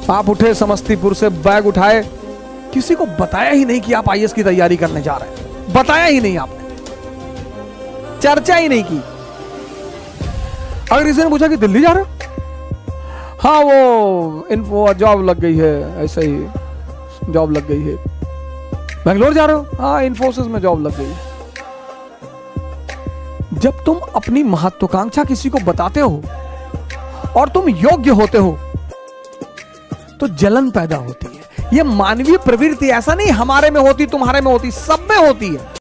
आप उठे समस्तीपुर से, बैग उठाए, किसी को बताया ही नहीं कि आप आईएएस की तैयारी करने जा रहे हैं, बताया ही नहीं आपने, चर्चा ही नहीं की। अगर किसी ने पूछा कि दिल्ली जा रहे हो, हाँ वो इन्फो जॉब लग गई है, ऐसे ही जॉब लग गई है। बेंगलोर जा रहे हो, हाँ इन्फोसिस में जॉब लग गई है। जब तुम अपनी महत्वाकांक्षा किसी को बताते हो और तुम योग्य होते हो तो जलन पैदा होती है। यह मानवीय प्रवृत्ति, ऐसा नहीं हमारे में होती, तुम्हारे में होती, सब में होती है।